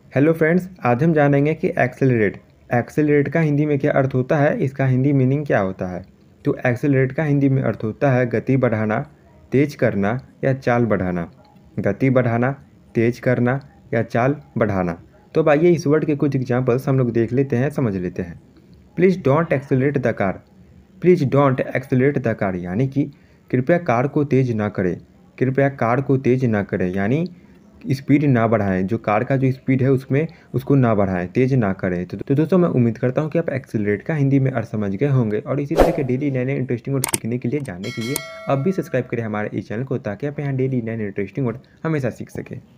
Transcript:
Hello friends, आज हम जानेंगे कि एक्सेलरेट का हिंदी में क्या अर्थ होता है, इसका हिंदी मीनिंग क्या होता है। तो एक्सेलरेट का हिंदी में अर्थ होता है गति बढ़ाना, तेज करना या चाल बढ़ाना। गति बढ़ाना, तेज करना या चाल बढ़ाना। तो अब आइए इस वर्ड के कुछ एग्जांपल्स हम लोग देख लेते हैं, समझ लेते हैं। Please don't accelerate the car. Please don't accelerate the car यानी कि कृपया कार को तेज़ ना करें। कृपया कार को तेज़ ना करें यानी स्पीड ना बढ़ाएं। जो कार का जो स्पीड है उसमें उसको ना बढ़ाएं, तेज़ ना करें। तो दोस्तों, मैं उम्मीद करता हूं कि आप एक्सेलरेट का हिंदी में अर्थ समझ गए होंगे और इसी तरह के डेली नए नए इंटरेस्टिंग वर्ड सीखने के लिए, जानने के लिए अब भी सब्सक्राइब करें हमारे इस चैनल को, ताकि आप यहाँ डेली नए नए इंटरेस्टिंग वर्ड हमेशा सीख सकें।